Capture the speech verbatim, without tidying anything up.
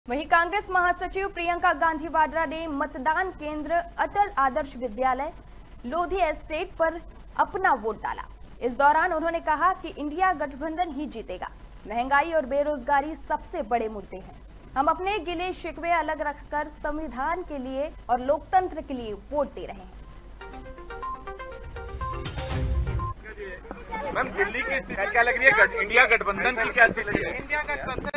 वहीं कांग्रेस महासचिव प्रियंका गांधी वाड्रा ने मतदान केंद्र अटल आदर्श विद्यालय लोधी एस्टेट पर अपना वोट डाला। इस दौरान उन्होंने कहा कि इंडिया गठबंधन ही जीतेगा। महंगाई और बेरोजगारी सबसे बड़े मुद्दे हैं। हम अपने गिले शिकवे अलग रखकर संविधान के लिए और लोकतंत्र के लिए वोट दे रहे हैं। मैम, दिल्ली की स्थिति क्या लग रही है? इंडिया गठबंधन की क्या स्थिति है? इंडिया गठबंधन